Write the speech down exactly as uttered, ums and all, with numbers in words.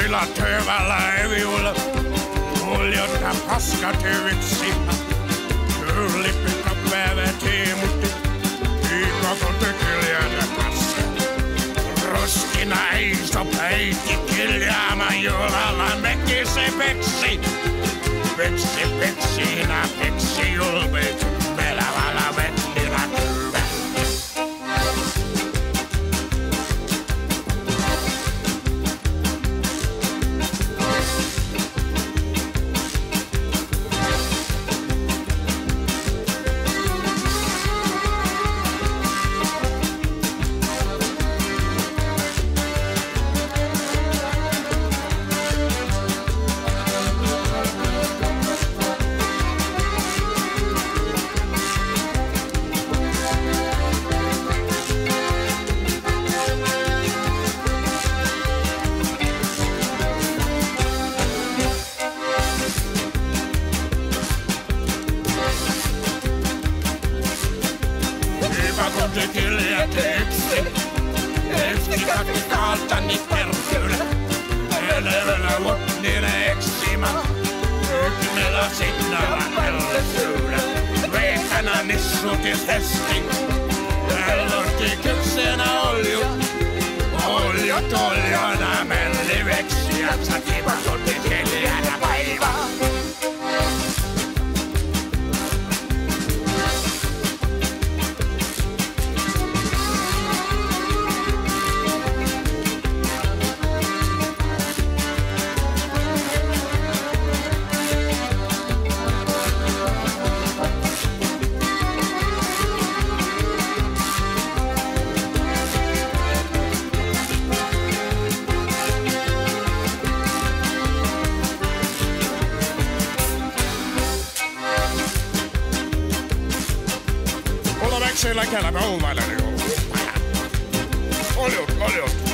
Sillä tövällä eviulla muljota paskatyviksi. Kyllä pikka päivä tiimutti, viikko kun tykyljänä paska. Ruskina iso peikki kiljaama juhlalla mekki se peksi. Peksi, peksiina, peksi julpeet, melävällä vettillä kylvä. Kun te kyljätte yksi, yksi kakki kaaltani perkyllä. Elävällä mutnille eksimä, ykmellä signalla pellesyydä. Veikana nissutis hesti, ellotti kypsenä olju. Olju toljona melli veksiä, sativa sotti kyljänä päivää. Mulla veksillä kelpä uumalla. Oljut, oljut.